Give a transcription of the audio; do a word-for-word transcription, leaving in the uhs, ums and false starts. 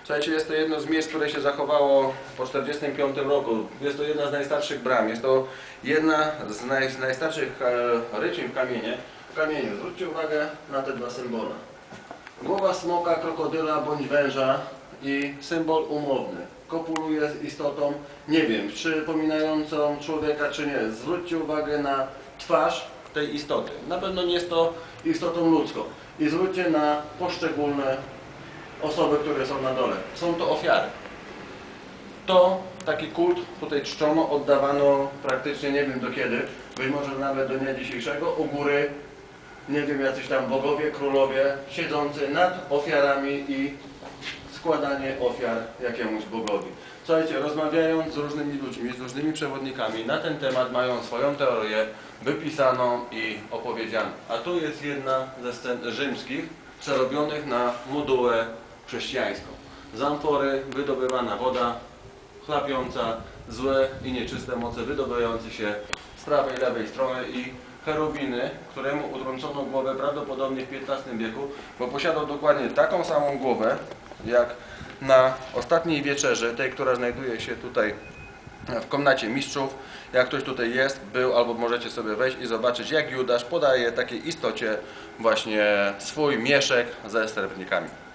Słuchajcie, jest to jedno z miejsc, które się zachowało po tysiąc dziewięćset czterdziestym piątym roku. Jest to jedna z najstarszych bram. Jest to jedna z, naj, z najstarszych e, rycin w kamienie. W kamieniu. Zwróćcie uwagę na te dwa symbole. Głowa smoka, krokodyla bądź węża i symbol umowny. Kopuluje z istotą, nie wiem, przypominającą człowieka czy nie. Zwróćcie uwagę na twarz tej istoty. Na pewno nie jest to istotą ludzką. I zwróćcie na poszczególne osoby, które są na dole. Są to ofiary. To taki kult tutaj czczono, oddawano praktycznie nie wiem do kiedy, być może nawet do dnia dzisiejszego, u góry, nie wiem, jacyś tam bogowie, królowie, siedzący nad ofiarami i składanie ofiar jakiemuś bogowi. Słuchajcie, rozmawiając z różnymi ludźmi, z różnymi przewodnikami na ten temat, mają swoją teorię wypisaną i opowiedzianą. A tu jest jedna ze scen rzymskich, przerobionych na modułę chrześcijańską. Z amfory wydobywana woda, chlapiąca złe i nieczyste moce wydobywające się z prawej i lewej strony i cherubiny, któremu utrącono głowę prawdopodobnie w piętnastym wieku, bo posiadał dokładnie taką samą głowę jak na ostatniej wieczerzy, tej, która znajduje się tutaj w komnacie mistrzów. Jak ktoś tutaj jest, był, albo możecie sobie wejść i zobaczyć, jak Judasz podaje takiej istocie właśnie swój mieszek ze srebrnikami.